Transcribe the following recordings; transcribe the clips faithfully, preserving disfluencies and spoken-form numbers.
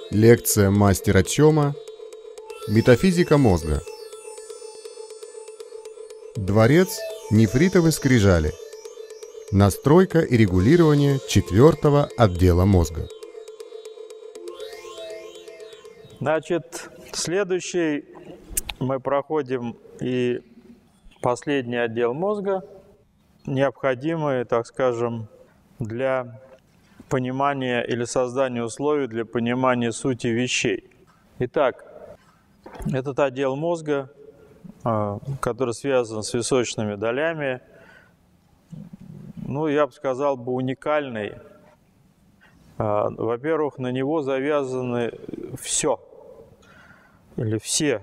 Лекция мастера Чома. Метафизика мозга. Дворец нефритовой скрижали. Настройка и регулирование четвертого отдела мозга. Значит, следующий мы проходим и последний отдел мозга, необходимый, так скажем, для понимания или создания условий для понимания сути вещей. Итак, этот отдел мозга, который связан с височными долями, ну, я бы сказал, бы уникальный. Во-первых, на него завязаны все, или все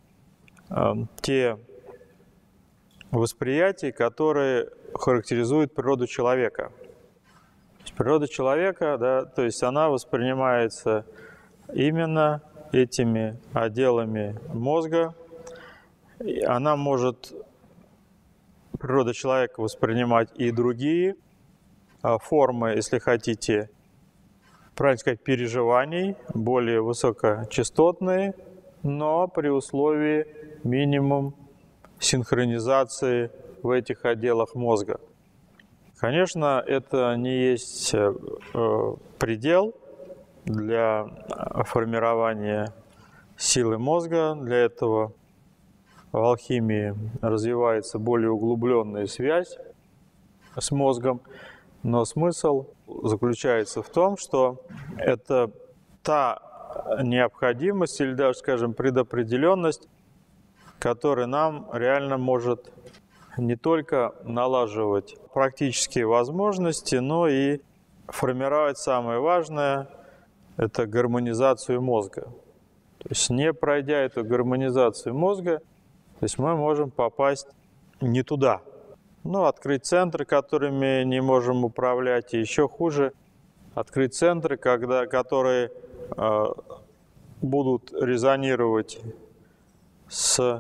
те восприятия, которые характеризуют природу человека. Природа человека, да, то есть она воспринимается именно этими отделами мозга. И она может, природа человека, воспринимать и другие а, формы, если хотите, правильно сказать, переживаний, более высокочастотные, но при условии минимум синхронизации в этих отделах мозга. Конечно, это не есть э, предел для формирования силы мозга. Для этого в алхимии развивается более углубленная связь с мозгом. Но смысл заключается в том, что это та необходимость или даже, скажем, предопределенность, которая нам реально может не только налаживать практические возможности, но и формировать самое важное – это гармонизацию мозга. То есть не пройдя эту гармонизацию мозга, то есть мы можем попасть не туда. Ну, открыть центры, которыми не можем управлять, и еще хуже – открыть центры, когда, которые э, будут резонировать с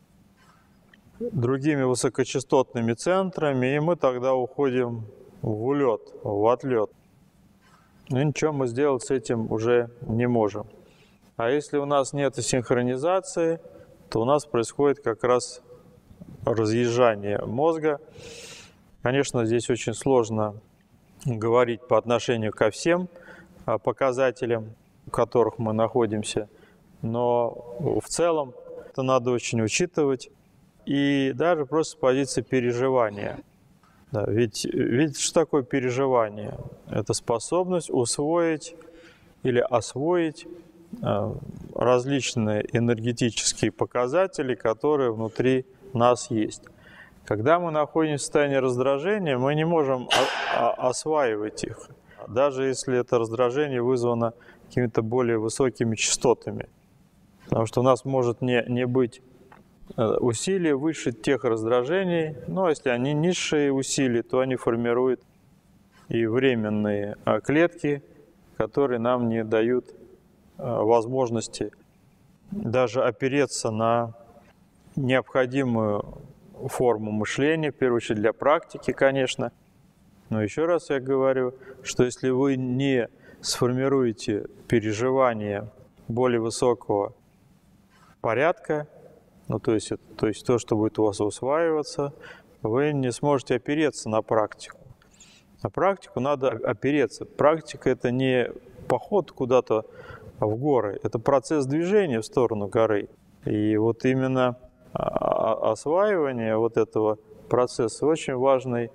другими высокочастотными центрами, и мы тогда уходим в улет, в отлет. Но ничего мы сделать с этим уже не можем. А если у нас нет синхронизации, то у нас происходит как раз разъезжание мозга. Конечно, здесь очень сложно говорить по отношению ко всем показателям, в которых мы находимся, но в целом это надо очень учитывать. И даже просто с позиции переживания. Да, ведь, ведь что такое переживание? Это способность усвоить или освоить э, различные энергетические показатели, которые внутри нас есть. Когда мы находимся в состоянии раздражения, мы не можем осваивать их, даже если это раздражение вызвано какими-то более высокими частотами. Потому что у нас может не, не быть усилия выше тех раздражений, но если они низшие усилия, то они формируют и временные клетки, которые нам не дают возможности даже опереться на необходимую форму мышления, в первую очередь для практики, конечно. Но еще раз я говорю, что если вы не сформируете переживание более высокого порядка, ну, то есть, то есть то, что будет у вас усваиваться, вы не сможете опереться на практику. На практику надо опереться. Практика – это не поход куда-то в горы, это процесс движения в сторону горы. И вот именно осваивание вот этого процесса очень важный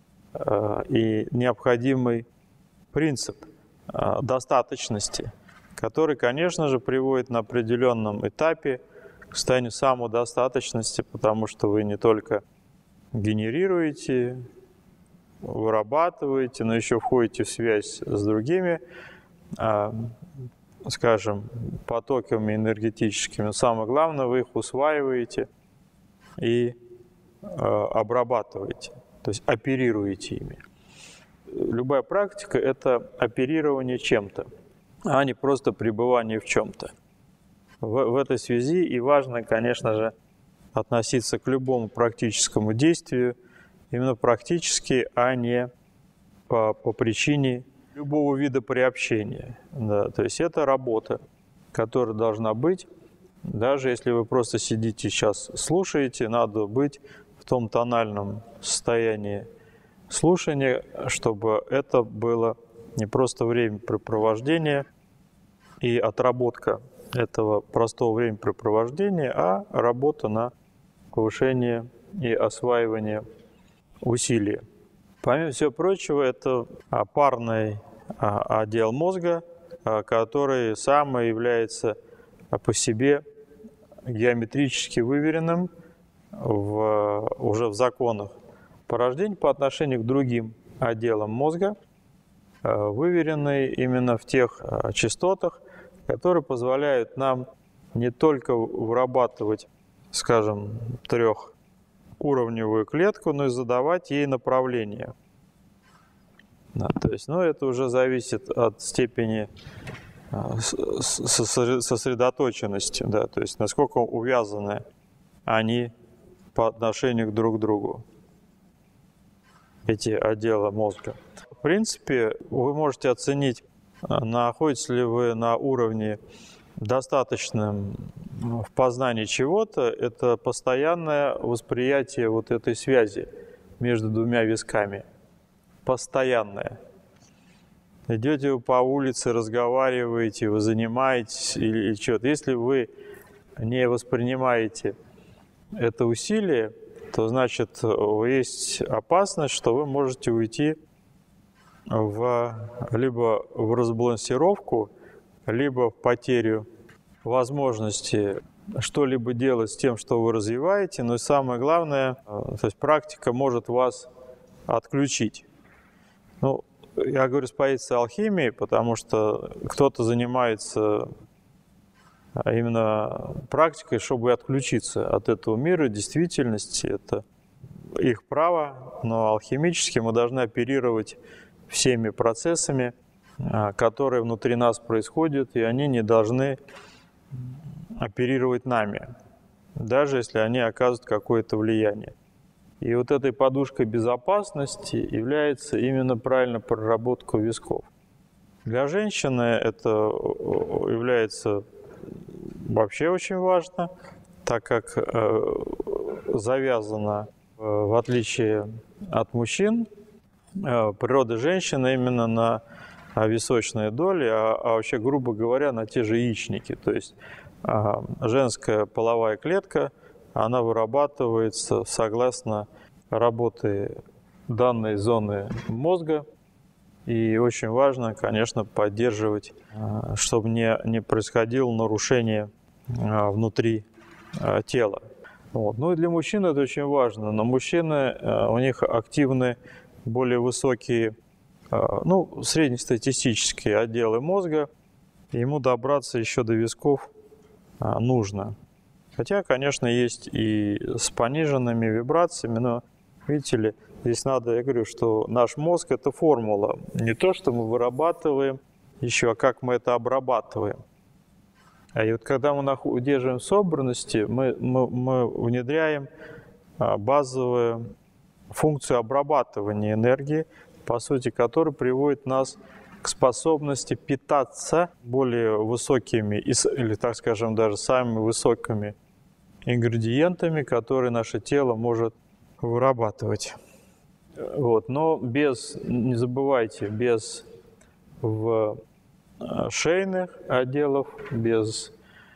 и необходимый принцип достаточности, который, конечно же, приводит на определенном этапе к состоянию самодостаточности, потому что вы не только генерируете, вырабатываете, но еще входите в связь с другими, скажем, потоками энергетическими. Но самое главное, вы их усваиваете и обрабатываете, то есть оперируете ими. Любая практика – это оперирование чем-то, а не просто пребывание в чем-то. В, в этой связи и важно, конечно же, относиться к любому практическому действию именно практически, а не по, по причине любого вида приобщения. Да, то есть это работа, которая должна быть. Даже если вы просто сидите сейчас, слушаете, надо быть в том тональном состоянии слушания, чтобы это было не просто времяпрепровождение и отработка этого простого времяпрепровождения, а работа на повышение и осваивание усилий. Помимо всего прочего, это парный отдел мозга, который сам является по себе геометрически выверенным в, уже в законах порождения по отношению к другим отделам мозга, выверенный именно в тех частотах, которые позволяют нам не только вырабатывать, скажем, трехуровневую клетку, но и задавать ей направление. Да, то есть, ну, это уже зависит от степени сосредоточенности, да, то есть насколько увязаны они по отношению друг к другу, эти отделы мозга. В принципе, вы можете оценить, находитесь ли вы на уровне достаточном в познании чего-то, это постоянное восприятие вот этой связи между двумя висками. Постоянное. Идете вы по улице, разговариваете, вы занимаетесь или, или что-то. Если вы не воспринимаете это усилие, то значит есть опасность, что вы можете уйти в, либо в разбалансировку, либо в потерю возможности что-либо делать с тем, что вы развиваете. Но и самое главное, то есть практика может вас отключить. Ну, я говорю с позиции алхимии, потому что кто-то занимается именно практикой, чтобы отключиться от этого мира, действительности. Это их право, но алхимически мы должны оперировать всеми процессами, которые внутри нас происходят, и они не должны оперировать нами, даже если они оказывают какое-то влияние. И вот этой подушкой безопасности является именно правильная проработка висков. Для женщины это является вообще очень важно, так как завязано, в отличие от мужчин, природа женщины именно на височные доли, а, а вообще, грубо говоря, на те же яичники. То есть женская половая клетка, она вырабатывается согласно работе данной зоны мозга. И очень важно, конечно, поддерживать, чтобы не, не происходило нарушение внутри тела. Вот. Ну и для мужчин это очень важно. Но мужчины, у них активны более высокие, ну, среднестатистические отделы мозга. Ему добраться еще до висков нужно. Хотя, конечно, есть и с пониженными вибрациями, но, видите ли, здесь надо, я говорю, что наш мозг – это формула. Не то, что мы вырабатываем еще, а как мы это обрабатываем. А и вот когда мы удерживаем собранности, мы, мы, мы внедряем базовую функцию обрабатывания энергии, по сути, которая приводит нас к способности питаться более высокими, или, так скажем, даже самыми высокими ингредиентами, которые наше тело может вырабатывать. Вот. Но без, не забывайте, без в шейных отделов, без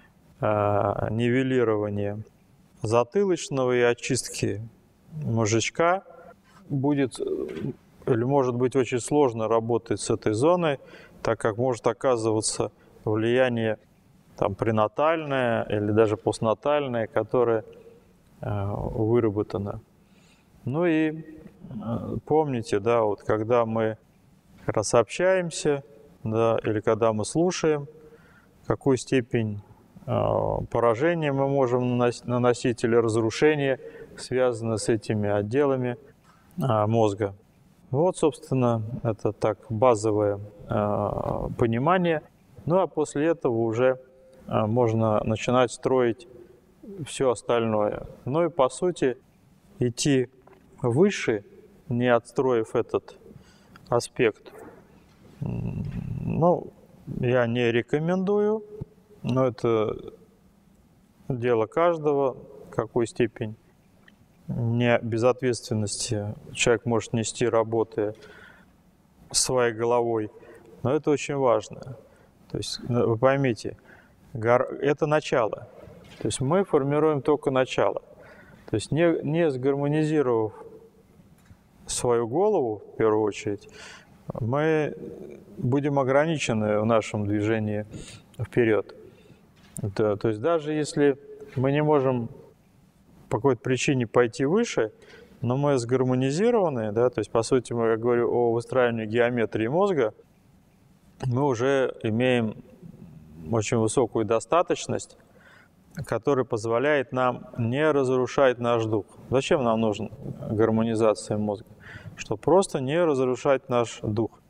э, нивелирования затылочного и очистки мозжечка будет или может быть очень сложно работать с этой зоной, так как может оказываться влияние там, пренатальное или даже постнатальное, которое э, выработано. Ну и э, помните, да, вот когда мы как раз общаемся, да, или когда мы слушаем, какую степень э, поражения мы можем наносить, наносить или разрушения, связанные с этими отделами э, мозга. Вот, собственно, это так базовое э, понимание. Ну а после этого уже э, можно начинать строить все остальное. Ну и по сути идти выше, не отстроив этот аспект, Ну, я не рекомендую, но это дело каждого, в какой степень не безответственности человек может нести, работая своей головой. Но это очень важно. То есть, вы поймите, это начало. То есть мы формируем только начало. То есть не, не сгармонизировав свою голову, в первую очередь, мы будем ограничены в нашем движении вперед. То, то есть даже если мы не можем по какой-то причине пойти выше, но мы сгармонизированы, да, то есть по сути мы, я говорю о выстраивании геометрии мозга, мы уже имеем очень высокую достаточность, которая позволяет нам не разрушать наш дух. Зачем нам нужна гармонизация мозга? Чтобы просто не разрушать наш дух.